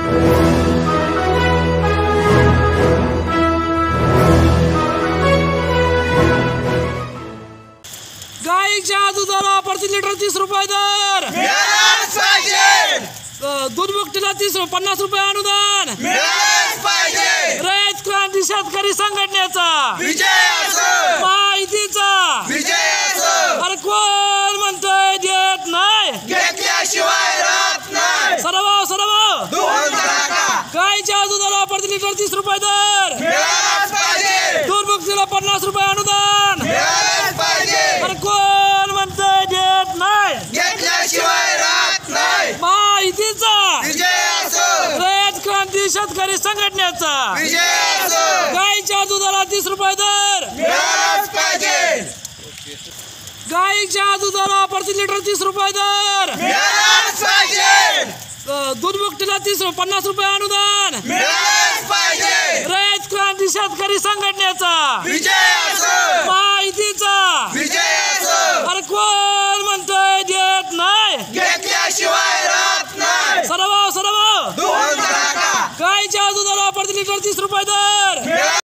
गाईच्या दुधाला प्रति लिटर 30 रुपये दर मिळालाच पाहिजे. दूध भुकटीला 50 रुपये अनुदान मिळालाच पाहिजे. रयत क्रांती शेतकरी संघटनेचा विजय असो. माहितीचा विजय असो. अरे कोण म्हणतोय देत नाही, घेतल्याशिवाय राहत नाही. सर्व दोन टाका. गाईच्या दुधाला प्रति लिटर 30 रुपये दर मिळालाच पाहिजे. दूध भुकटीला 50 रुपये अनुदान मिळालाच पाहिजे. अरे कोण म्हणतोय देत नाही, घेतल्याशिवाय राहत नाही. माहितीचा विजय असो. रयत क्रांती शेतकरी संघटनेचा विजय असो. गाईच्या दुधाला 30 रुपये दर मिळालाच पाहिजे. गाईच्या दुधाला प्रति लिटर 30 रुपये दर मिळालाच पाहिजे. दूध भुकटीला 50 रुपये अनुदान मिळालाच पाहिजे. रयत क्रांती शेतकरी संघटनेचा विजय असो. माहितीचा विजय असो. अरे कोण म्हणतोय देत नाही, घेतल्याशिवाय राहत नाही. सर्व दोन टाका. गाईच्या दुधाला प्रति लिटर 30 रुपये दर